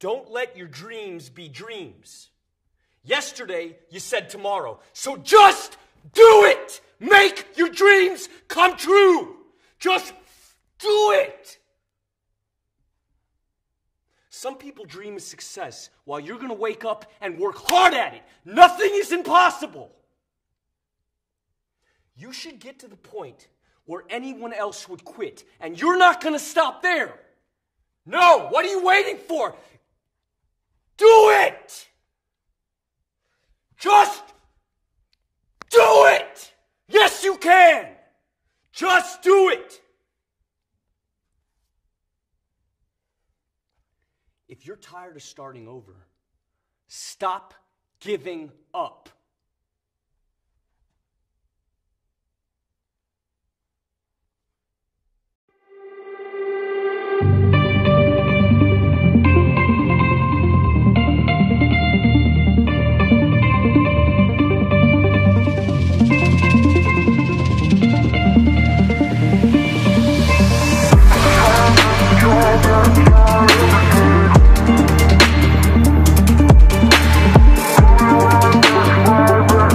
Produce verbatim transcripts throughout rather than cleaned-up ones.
Don't let your dreams be dreams. Yesterday, you said tomorrow. So just do it! Make your dreams come true! Just do it! Some people dream of success while you're going to wake up and work hard at it. Nothing is impossible. You should get to the point where anyone else would quit, and you're not going to stop there. No, what are you waiting for? Do it! Just do it! Yes, you can! Just do it! If you're tired of starting over, stop giving up.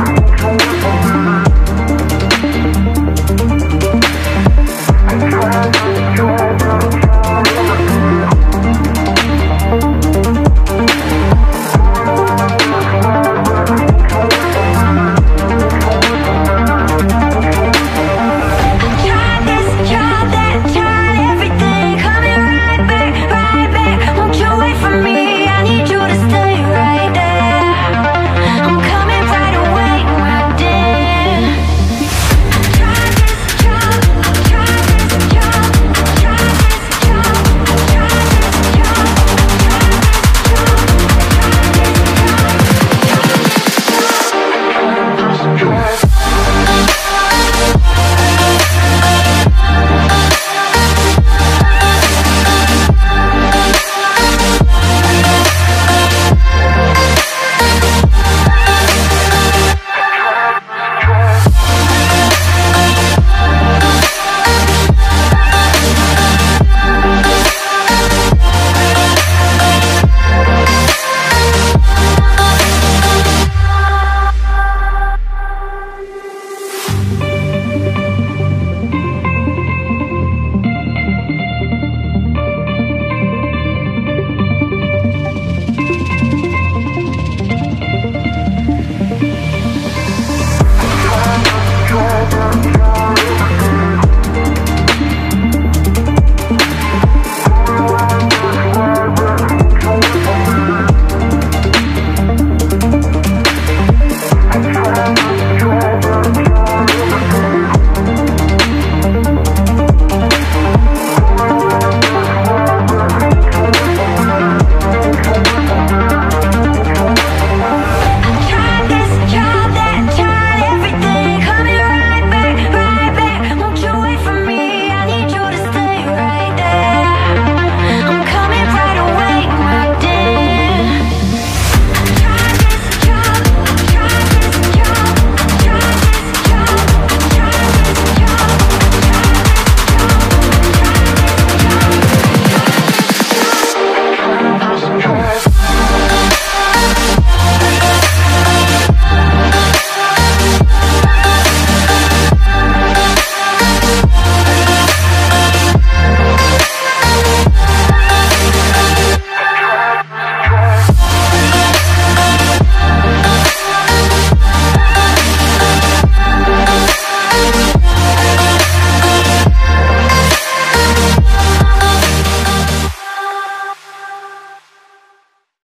Try